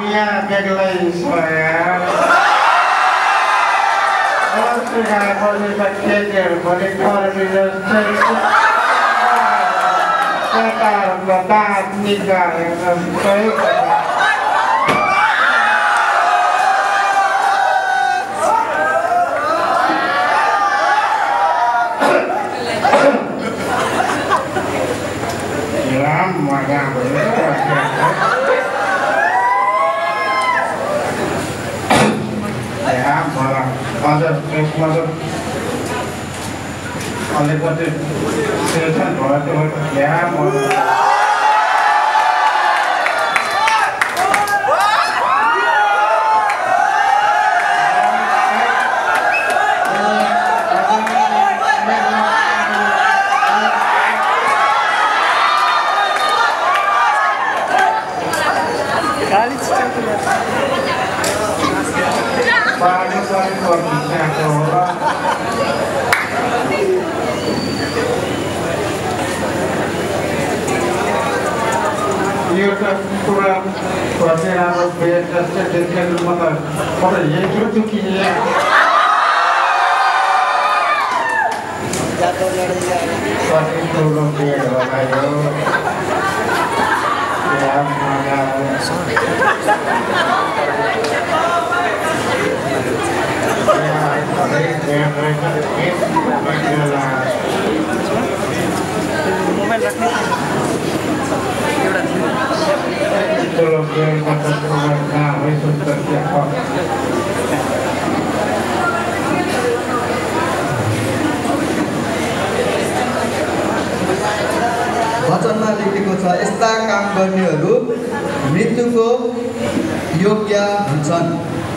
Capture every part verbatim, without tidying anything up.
दुनिया बेग्लै छ Sudah boleh berkejar, boleh berbicara Sekarang berdat nikah yang baik Lama yang Ya, malah Masa, masa Oleh kata Silahkan buat Ya, malah Paling-paling kondisi orang Ia kan kurang Kuatir harus biasa sedikit rumah Pada ia cuci-cucinya Kuatir turun dia dalam ayo Ya, mana mobile रखने एउटा चलो game करते programme ना वही सोच करके आप वचनमा लेखेको छ यस्ता काम गर्नेहरू मृत्युको योग्य हुन्छन्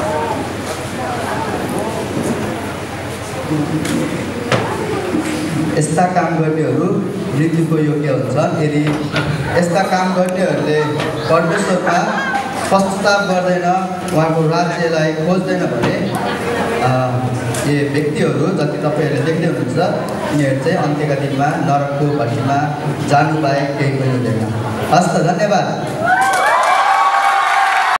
यस्ता काम गर्नेहरू मृत्युको योग्य हुन्छन् यदि यस्ता काम गर्नेहरूले परमेश्वरमा पश्चाताप गर्दैन उहाँको राज्यलाई खोज्दैन भने यी व्यक्तिहरू जति तपाईहरुले देख्दै हुनुहुन्छ यिनीहरू चाहिँ अन्त्यका दिनमा नरकको भट्टीमा जानु बाहेक केही पनि हुँदैन। हस् त धन्यवाद।